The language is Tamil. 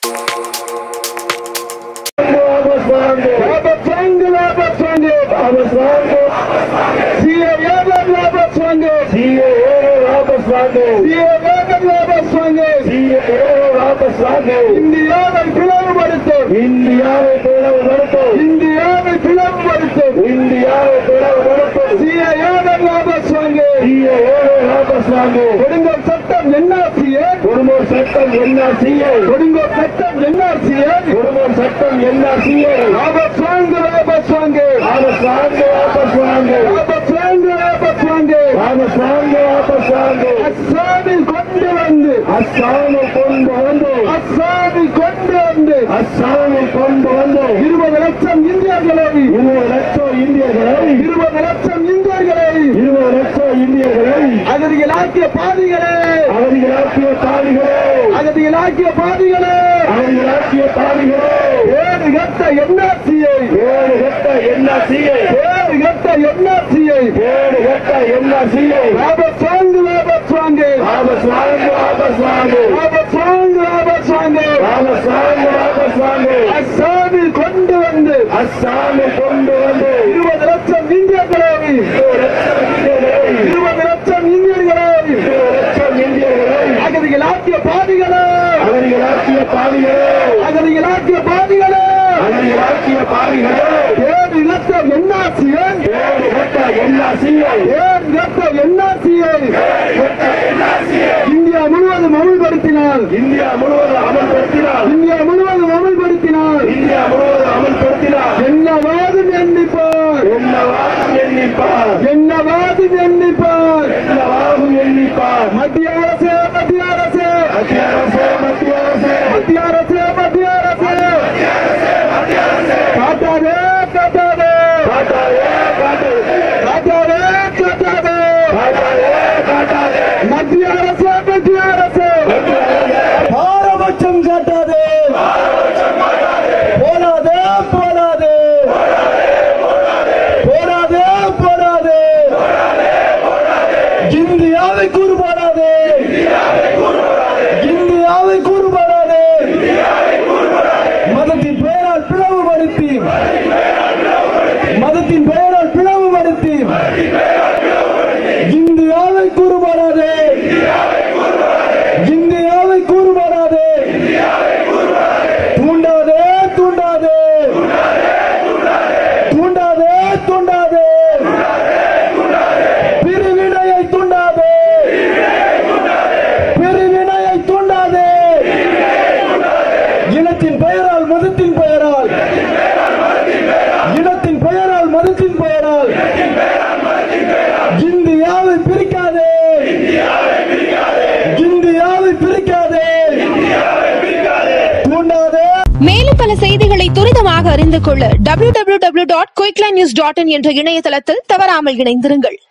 இந்தியாவை பிளவுபடுத்தும் கொடுங்கோல் சட்டம் NRCA அஸ்ஸாமில் கொண்டு வந்து 20 லட்சம் இந்தியர்களை 20 லட்சம் இந்தியர்களை அகதிகளாக்கிய பாதிகளே ஏழு கட்ட NRCA அஸ்ஸாமில் கொண்டு வந்து 20 லட்சம் இந்தியர்களை 20 லட்சம் இந்தியர்களை அகதிகளாக்கிய பாதிகளே ஏழு லட்சம் NRCA இந்தியா முழுவதும் அமல்படுத்தினார் என்னவாதும் எண்ணிப்பார் மத்திய அரசு காட்டாதே மத்திய அரசு பாரபட்சம் காட்டாதே போராதே இந்தியாவை கூறுபாடாதே மதத்தின் பெயரால் பிளவுபடுத்தி இந்தியாவை கூறுபாடாதே தூண்டாதே பிரிவினையை தூண்டாதே இனத்தின் பெயரால் மதத்தின் பெயரால் இந்தியாவை பிரிக்காதே தூண்டாதே. மேலும் பல செய்திகளை துரிதமாக அறிந்து கொள்ள www.quicklnews.in என்ற இணையதளத்தில் தவறாமல் இணைந்திருங்கள்.